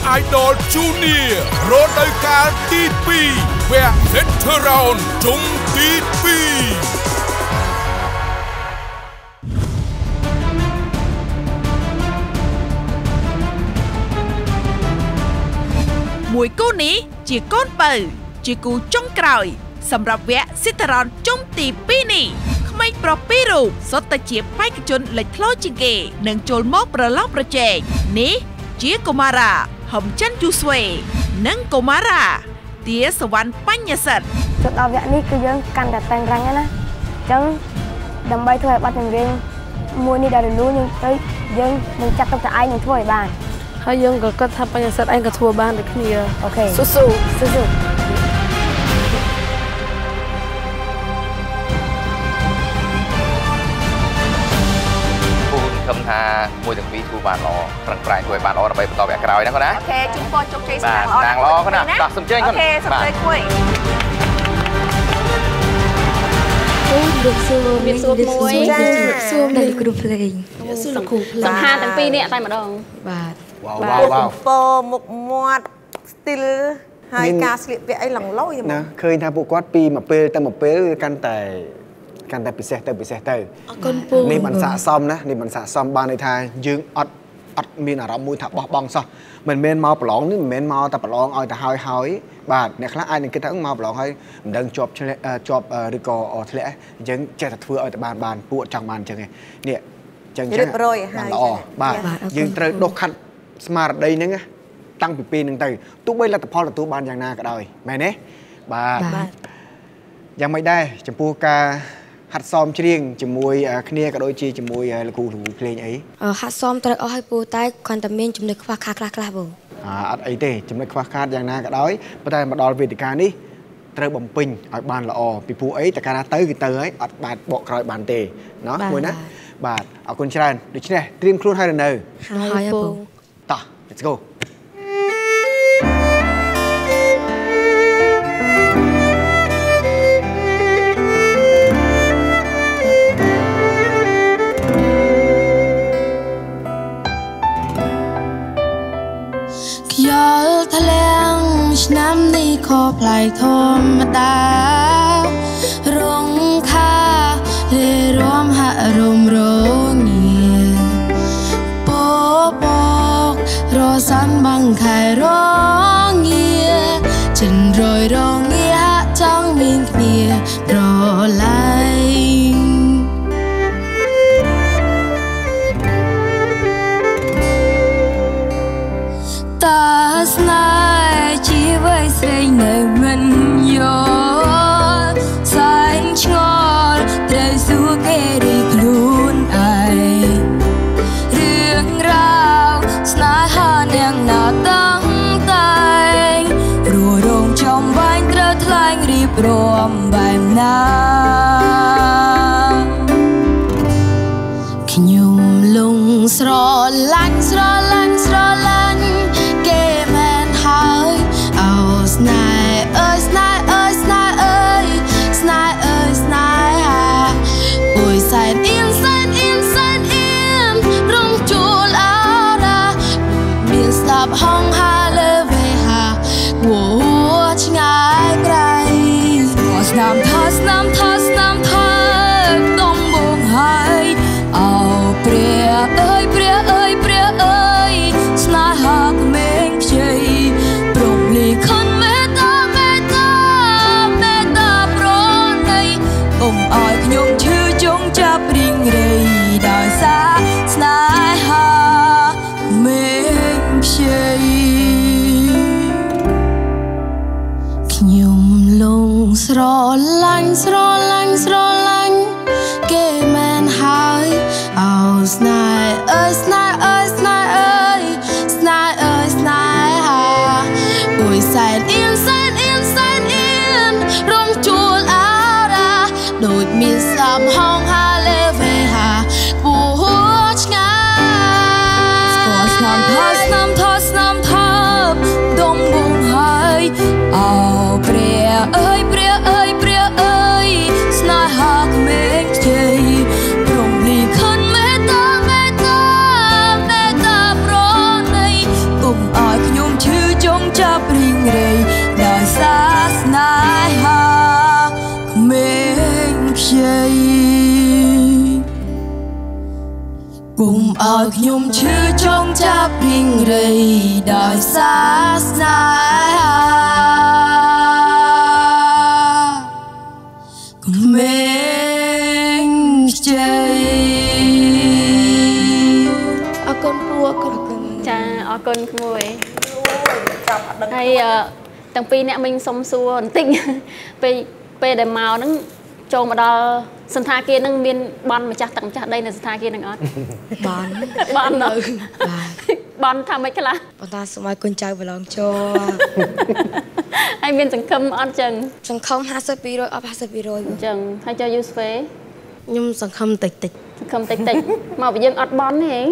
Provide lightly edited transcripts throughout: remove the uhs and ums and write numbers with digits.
Idol Junior រដូវកាលទី2វគ្គ Veteran ជុំទី2មួយគូនេះជាកូនបើជាគូចុងក្រោយសម្រាប់វគ្គ Veteran ជុំទី2នេះក្មេងប្រុសពីររូបសុទ្ធតែជាបេក្ខជនលេចធ្លោជាងគេនឹងចូលមកប្រឡងប្រជែងនេះជាកុមារាហំចិនយូស្វេនិងកុមារាទាសវណ្ណបញ្ញសិទ្ធចូលដល់វគ្គនេះគឺយើងកាន់តែតឹងរ៉ាំងណាអញ្ចឹងដើម្បីធ្វើឲ្យបទចម្រៀងមួយនេះដល់រលូនយើងនឹងចាត់ទុកតែឯងនឹងធ្វើឲ្យបានហើយយើងក៏គិតថាបញ្ញសិទ្ធឯងក៏ធ្វើបានដូចគ្នាអូខេស៊ូស៊ូគំថាមួយទាំងពីរធ្វើបានល្អប្រឹងប្រែងធ្វើឲ្យបានល្អដើម្បីបន្តវគ្គក្រោយណាគាត់ណាអូខេជូនពរជោគជ័យសម្រាប់ណាងល្អគាត់ណាដាក់សំជើញគាត់អូខេសំជើញគួយលោកសួរមានសួរមួយចាសួរដល់គ្រូភ្លេងសួរលោកគ្រូភ្លេងសំហាទាំងពីរនេះតែម្ដងបាទវ៉ាវពមុខមាត់ស្ទីលហើយការស្លៀកពាក់អីឡងឡយណាឃើញថាពួកគាត់ពីមួយពេលទៅមួយពេលកាន់តែពិសេសទៅអរគុណពូនេះបានស័ក្តិសមណានេះបានស័ក្តិសមបានន័យថាយើងអត់មានអារម្មណ៍មួយថាបោះបង់សោះមិនមែនមកប្រឡងនេះមិនមែនមកតែប្រឡងឲ្យទៅហើយបាទអ្នកខ្លះអាចនឹងគិតថាមកប្រឡងហើយមិនដឹងជាប់ឬក៏ធ្លាក់អញ្ចឹងចេះតែធ្វើឲ្យតែបានពួកចង់បានអញ្ចឹងនេះអញ្ចឹងរៀបរយហើយល្អបាទយើងត្រូវដុសខាត់ស្មារតីហ្នឹងតាំងពីពេលហ្នឹងទៅទោះបីលទ្ធផលទទួលបានយ៉ាងណាក៏ដោយមែនទេបាទយ៉ាងមិនដែរចំពោះការហាត់សមច្រៀងជាមួយគ្នាក៏ដូចជាជាមួយលោកគ្រូភ្លេងអីហាត់សមត្រូវអស់ឲ្យពូតែគ្រាន់តែមានចំណុចខ្វះខាតខ្លះពូអត់អីទេចំណុចខ្វះខាតយ៉ាងណាក៏ដោយប៉ុន្តែមកដល់វេទិកានេះត្រូវបំពេញឲ្យបានល្អពីព្រោះអីតែកាលណាទៅគឺទៅហើយអត់បានបកក្រោយបានទេណោះមួយណាបាទអរគុណច្រើនដូច្នេះត្រៀមខ្លួនហើយនៅហើយពូតោះ let's go ឆ្នាំនេះខុសប្លែកធម្មតារងខារៀបរំហាក់រំរងាពពករសាន់បាំងខែរងាចិនរយរងាហាក់ចង់មានគ្នាប្រឡែងតាស្នេហ៍ជីវិតស្រីនៅមិនយោសែងឆ្ងល់ត្រូវសួរគេរីខ្លួនឯងរឿងរ៉ាវស្នេហានាងណាតាំងតែងរួរងចំវាញ់ត្រូវថ្លែងរៀបរាប់បែបណាខ្ញុំលងស្រឡាញ់គេមិនហើយអោស្នេហ៍អើយស្នេហ៍ហាអូយសែនអៀនរងជួលអរ៉ាមានស្ដាប់ហងហាលើវេហាវោឆ្ងាយក្រៃស្នាមថាដំបងហើយអោព្រះអើយស្នេកុំឲ្យខ្ញុំឈឺចង់ចាប់រីងរៃដោយសារស្នេហាក្មេងខ្ចីអរគុណពូអរគុណចាអរគុណក្មួយហើយទាំងពីរអ្នកមិញសុំសួរបន្តិចពេលដែលមកហ្នឹងចូលមកដល់សន្តាគារហ្នឹងមានបនម្ចាស់ទឹកម្ចាស់ដីនៅសន្តាគារហ្នឹងអត់បននៅបនថាម៉េចខ្លះបន្តសម័យកូនចៅប្រឡងចូលហើយមានសង្ឃឹមអត់ចឹងសង្ឃឹម50%អត់50% អញ្ចឹងហើយចូលយូស្វេខ្ញុំសង្ឃឹមតិចសង្ឃឹមតិចមកវិញយើងអត់បនទេ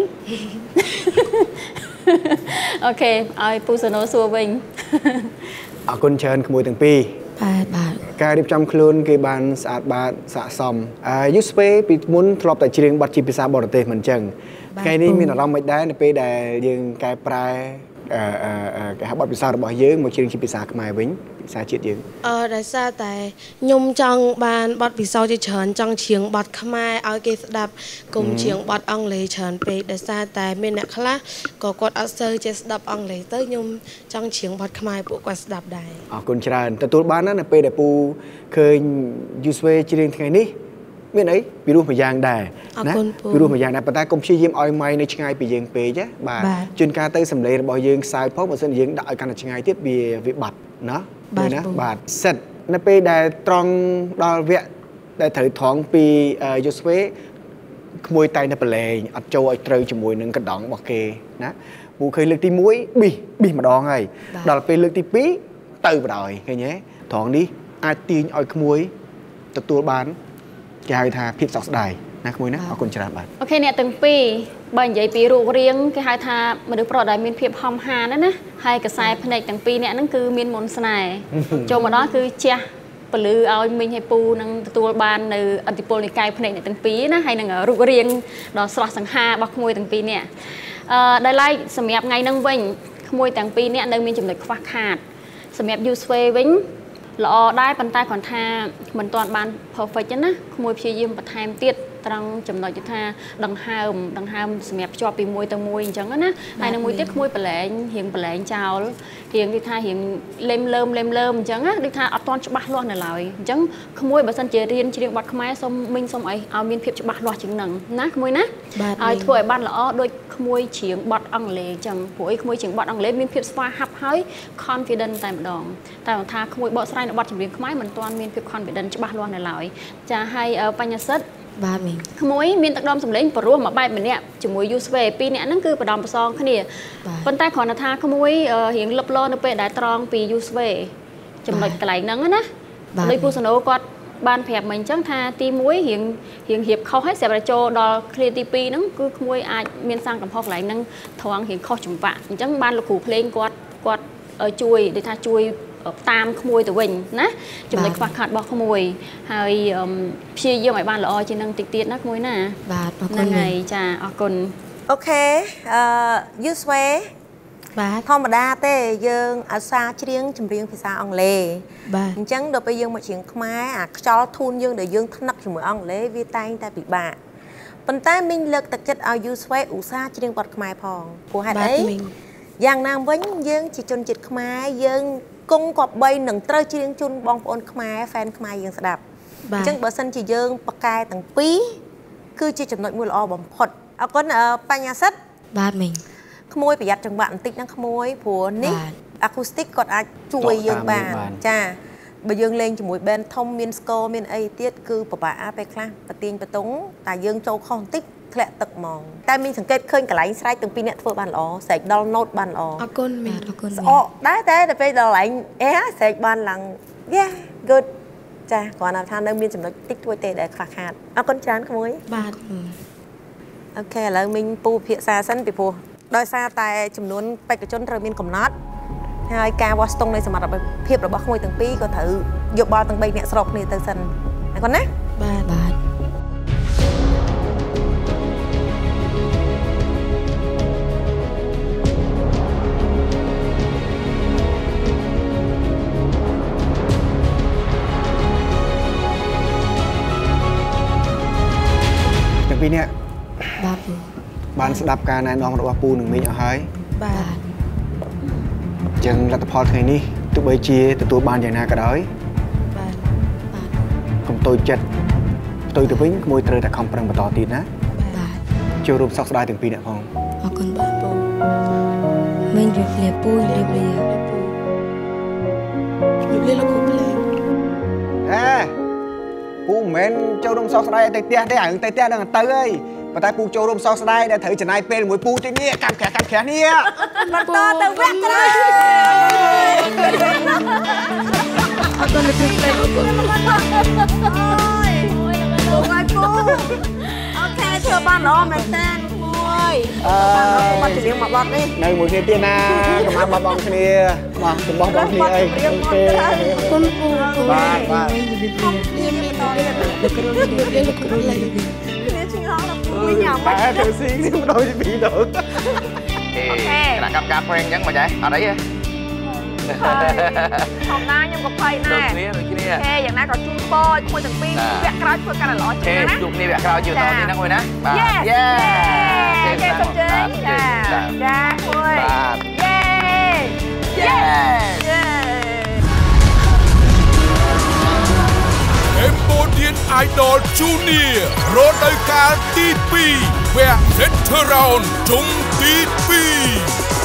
អូខេឲ្យពូសណូសួរវិញអរគុណច្រើនក្មួយទាំងពីរបាទការរៀបចំខ្លួនគេបានស្អាតបាតស័ក្តិសមយូស្វេពីមុនធ្លាប់តែច្រៀងបទជាភាសាបរទេសមិនអញ្ចឹងថ្ងៃនេះមានអារម្មណ៍មិនដែរនៅពេលដែលយើងកែប្រែគេហៅបទពិសោធន៍របស់យើងមកច្រៀងជាភាសាខ្មែរវិញភាសាជាតិយើងដោយសារតែខ្ញុំចង់បានបទពិសោធន៍ជាច្រើនចង់ច្រៀងបទខ្មែរឲ្យគេស្ដាប់កុំច្រៀងបទអង់គ្លេសច្រើនពេកដោយសារតែមានអ្នកខ្លះក៏គាត់អត់សូវចេះស្ដាប់អង់គ្លេសទៅខ្ញុំចង់ច្រៀងបទខ្មែរពួកគាត់ស្ដាប់ដែរអរគុណច្រើនទទួលបានណានៅពេលដែលពូឃើញយូស្វេច្រៀងថ្ងៃនេះមានអីពីរោះមួយយ៉ាងដែរណាពីរោះមួយយ៉ាងដែរប៉ុន្តែកុំព្យាយាមឲ្យម៉ៃនៅឆ្ងាយពីយើងពេកណាបាទជួនកាលទៅសម្លេងរបស់យើងខ្សោយផងបើមិនយើងដាក់ឲ្យកាន់តែឆ្ងាយទៀតវាបាត់ណាបាទសិតនៅពេលដែលត្រង់ដល់វគ្គដែលត្រូវត្រង់ពីយូស្វេក្មួយតែងតែប្រឡែងអត់ចូលឲ្យត្រូវជាមួយនឹងកណ្ដងរបស់គេណាពូឃើញលើកទី1ប៊ីម្ដងហើយដល់ពេលលើកទី2ទៅបដ ாய் ឃើញទេត្រង់នេះអាចទាញឲ្យក្មួយទទួលបានគេហៅថាភាពសោកស្ដាយណាក្មួយណាអរគុណច្រើនបាទអូខេអ្នកទាំងពីរបើនិយាយពីរូបរាងគេហៅថាមនុស្សប្រុសដែលមានភាពហំហាណាហើយកសែភ្នែកទាំងពីរអ្នកហ្នឹងគឺមានមុនស្នេហ៍ចូលមកដល់គឺជះពលឺឲ្យមីងឲ្យពូនឹងទទួលបាននៅអធិពលនៃកាយភ្នែកអ្នកទាំងពីរណាហើយនឹងរូបរាងដ៏ស្រស់សង្ហារបស់ក្មួយទាំងពីរអ្នកដែលឡែកសម្រាប់ថ្ងៃហ្នឹងវិញក្មួយទាំងពីរអ្នកនៅមានចំណុចខ្វះខាតសម្រាប់យូស្វេវិញល្អដែរប៉ុន្តែគាត់ថាមិនទាន់បាន perfect ណាក្មួយព្យាយាមបន្ថែមទៀតត្រង់ចំណុចថាដង្ហើមសម្រាប់ភ្ជាប់ពីមួយទៅមួយអញ្ចឹងណាហើយនឹងមួយទៀតក្មួយប្រឡែងរៀងប្រឡែងចោលរៀងដូចថារៀងលេមលើមអញ្ចឹងណាដូចថាអត់ទាន់ច្បាស់លាស់នៅឡើយអញ្ចឹងក្មួយបើសិនជារៀនច្រៀងបទខ្មែរសូមមីងសូមឲ្យមានភាពច្បាស់លាស់ជាងហ្នឹងណាក្មួយណាឲ្យធ្វើឲ្យបានល្អដូចក្មួយច្រៀងបទអង់គ្លេសអញ្ចឹងព្រោះអីក្មួយច្រៀងបទអង់គ្លេសមានភាពស្វាហាប់ហើយ confident តែម្ដងតែថាក្មួយបកស្រាយនៅបទចម្រៀងខ្មែរមិនទាន់មានភាព confident ច្បាស់លាស់នៅឡើយចាហើយបញ្ញាសិទ្ធបាទមីងក្មួយមានទឹកដមសម្លេងព្រោះមួយបែបម្នាក់ជាមួយយូស្វេពីរនាក់ហ្នឹងគឺបដំប្រសងគ្នាប៉ុន្តែគ្រាន់តែថាក្មួយរៀងលឹបលនៅពេលដែលត្រង់ពីយូស្វេចំណុចកន្លែងហ្នឹងណាដោយពូសណូគាត់បានប្រាប់មកអញ្ចឹងថាទី1រៀងរៀបខុសហើយសម្រាប់ចូលដល់ clear ទី2ហ្នឹងគឺក្មួយអាចមានសាំងកំហុសកន្លែងហ្នឹងត្រង់រៀងខុសចង្វាក់អញ្ចឹងបានលោកគ្រូភ្លេងគាត់ជួយដូចថាជួយតាមក្មួយទៅវិញណាចំណុចខ្វះខាតរបស់ក្មួយហើយព្យាយាមឲ្យបានល្អជាងនឹងតិចទៀតណាក្មួយណាបាទអរគុណហ្នឹងហើយចាអរគុណអូខេយូស្វេបាទធម្មតាទេយើងអាសាច្រៀងចម្រៀងភាសាអង់គ្លេសបាទអញ្ចឹងដល់ពេលយើងមកច្រៀងខ្មែរអាខ្យល់ធូនយើងដែលយើងថ្នឹកជាមួយអង់គ្លេសវាតែងតែពិបាកប៉ុន្តែមីងលើកទឹកចិត្តឲ្យយូស្វេឧស្សាហ៍ច្រៀងបទខ្មែរផងព្រោះហេតុអីយ៉ាងណាវិញយើងជាជនជាតិខ្មែរយើងគង់ក៏បីនឹងត្រូវច្រៀងជូនបងប្អូនខ្មែរ fan ខ្មែរយើងស្ដាប់អញ្ចឹងបើសិនជាយើងបកកែទាំងពីរគឺជាចំណុចមួយល្អបំផុតអរគុណបញ្ញាសិទ្ធបាទមីងក្មួយប្រយ័ត្នចង្វាក់បន្តិចណាក្មួយព្រោះនេះ acoustic គាត់អាចជួយយើងបានចាបើយើងលេងជាមួយ band ធំមានស្គរមានអីទៀតគឺពិបាកពេលខ្លះប្រទៀងបតុងតែយើងចូលខុសបន្តិចធ្លាក់ទឹកហ្មងតែមីងសង្កេតឃើញកន្លែងស្រែកទាំងពីរអ្នកធ្វើបានល្អស្រែកដល់ note បានល្អអរគុណមីងអរគុណស្អកដែរតែពេលដល់កន្លែងស្រែកបានឡើង yeah good ចាគ្រាន់តែថានៅមានចំណុចតិចតួចទេដែលខ្វះខាតអរគុណច្រើនក្មួយបាទអូខេឥឡូវមីងពូភាសាសិនពីព្រោះដោយសារតែចំនួនបេក្ខជនត្រូវមានកំណត់ហើយការវាស់ស្ទង់នៃសមត្ថភាពរបស់ក្មួយទាំងពីរក៏ត្រូវយកបាល់ទាំង3អ្នកស្របគ្នាទៅសិនអរគុណណាបាទពីរនាក់បាទបានស្ដាប់ការណែនាំរបស់ពូនឹងមីងអស់ហើយបាទចឹងលទ្ធផលថ្ងៃនេះទោះបីជាទទួលបានយ៉ាងណាក៏ដោយបាទកុំតូចចិត្តផ្ទុយទៅវិញក្មួយត្រូវតែខំប្រឹងបន្តទៀតណាបាទចូលរួមសោកស្ដាយទាំងពីរអ្នកផងអរគុណបាទពូមីងជម្រាបពូជម្រាបលាលោកគ្រូភ្លេងពូមិនមែនចូលរួមសោកស្ដាយទៅផ្ទះទេហើយទៅផ្ទះនឹងទៅហើយប៉ុន្តែពូចូលរួមសោកស្ដាយដែលត្រូវចំណាយពេលមួយពូទីនេះកាត់ក្រាស់នេះបន្តទៅវគ្គក្រោយអត់ទៅលើភ្លេងអរគុណអូយពូអូខេធ្វើបានល្អមែនតើមួយបាត់ច្រៀងមកបត់នេះនៅមួយគ្នាទៀតណាកុំឲ្យបាត់បង់គ្នាបាទរបស់បងគ្នាអីអូខេគុណពូបាទលោកគ្រូលេងញ៉ាំតែទៅស៊ីនេះម្ដងពីរដងអូខេគណៈកម្មការប្រេងអញ្ចឹងមិនដែរអត់អីទេធម្មតាខ្ញុំក៏ភ័យដែរដូចគ្នាហេយ៉ាងណាក៏ជូនពរឲ្យមួយទាំងពីរវគ្គក្រោយធ្វើការល្អជាងណាជួបគ្នាវគ្គក្រោយជាបន្តទៀតណាមួយណាបាទយេចេះសុំជើងចាមួយយេ Cambodian Idol Junior រដូវកាលទី2វគ្គ Set Round ជុំទី2